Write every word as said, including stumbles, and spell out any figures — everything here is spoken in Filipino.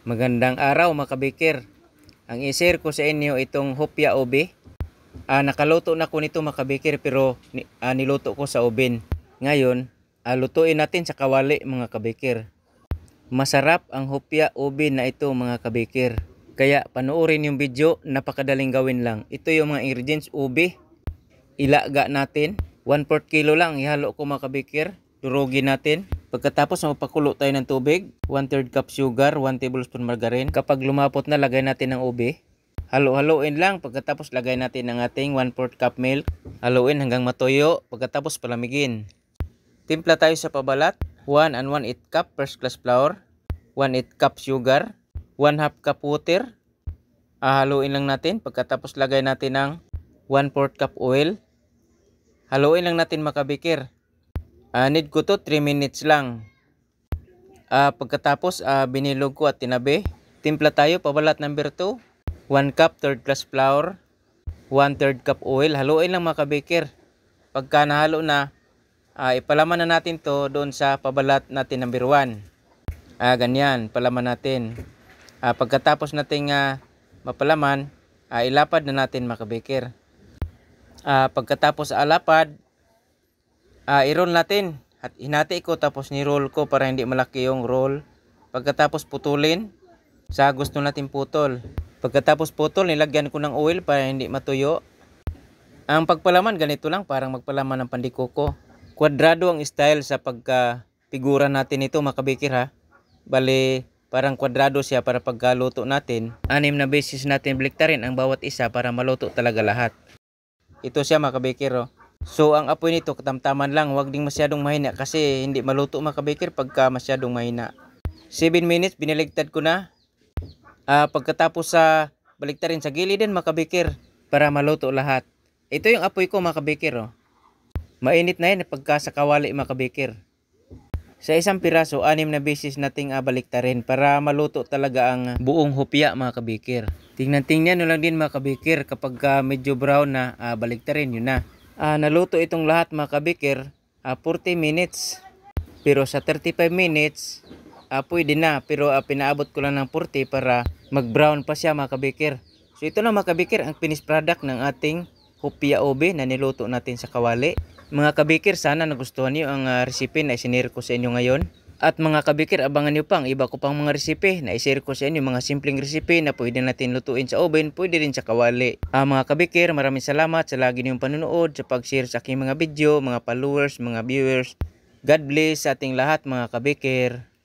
Magandang araw mga kabikir. Ang i-share ko sa inyo itong hopya ube. Ah, nakaluto na ko nito mga kabikir pero ah, niluto ko sa oven. Ngayon, ah, lutuin natin sa kawali mga kabikir. Masarap ang hopya ube na ito mga kabikir. Kaya panoorin yung video, napakadaling gawin lang. Ito yung mga ingredients: ube, ilaga natin, one fourth kilo lang, ihalo ko mga kabikir. Durugin natin. Pagkatapos mapakulo tayo ng tubig, one third cup sugar, one tablespoon margarine. Kapag lumapot na, lagay natin ng ube. Halo-haloin lang. Pagkatapos lagay natin ang ating one fourth cup milk. Haluin hanggang matuyo. Pagkatapos palamigin. Timpla tayo sa pabalat. one and one eighth cup first class flour, one eighth cup sugar, one half cup water. Ah, haluin lang natin. Pagkatapos lagay natin ng one fourth cup oil. Haluin lang natin makabikir. Uh, need ko to three minutes lang. Uh, pagkatapos uh, binilog ko at tinabi. Timpla tayo pabalat number two. one cup third class flour, one third cup oil. Haluin lang mga kabikir. Pagka nahalo na, uh, ipalaman na natin to doon sa pabalat natin number one. Uh, ganyan, palaman natin. Uh, pagkatapos nating uh, mapalaman, uh, ilapad na natin mga kabikir. Uh, pagkatapos alapad, Uh, i-roll natin. At hinati ko tapos ni-roll ko para hindi malaki yung roll. Pagkatapos putulin sa gusto natin putol. Pagkatapos putol, nilagyan ko ng oil para hindi matuyo. Ang pagpalaman ganito lang, parang magpalaman ng pandikoko. Kwadrado ang style sa pagka-figura natin ito mga kabikir ha. Bali, parang kwadrado siya para pagkaluto natin. Anim na beses natin baliktarin ang bawat isa para maluto talaga lahat. Ito siya mga kabikir oh. So ang apoy nito katamtaman lang, huwag ding masyadong mahina kasi hindi maluto mga kabikir pagka masyadong mahina. seven minutes biniligtad ko na. Uh, pagkatapos sa uh, baliktarin sa gilid din mga kabikir para maluto lahat. Ito yung apoy ko mga kabikir oh. Mainit na yan pagka sa kawali mga kabikir. Sa isang piraso, anim na beses nating uh, baliktarin para maluto talaga ang buong hopya mga kabikir. Tingnan-tingnan nyo lang din mga kabikir kapag uh, medyo brown na uh, baliktarin yun na. Uh, naluto itong lahat mga kabikir uh, forty minutes. Pero sa thirty-five minutes uh, pwede na. Pero uh, pinaabot ko lang ng forty para mag brown pa siya mga kabikir. So ito na mga kabikir ang finished product ng ating hopya ube na niluto natin sa kawali. Mga kabikir, sana nagustuhan niyo ang uh, recipe na isinare ko sa inyo ngayon. At mga kabikir, abangan niyo pang iba ko pang mga resipe na i-share ko sa inyo, mga simpleng resipe na pwede natin lutuin sa oven, pwede rin sa kawali. Ah, mga kabikir, maraming salamat sa lagi niyong panonood, sa pag-share sa aking mga video, mga followers, mga viewers. God bless sa ating lahat mga kabikir.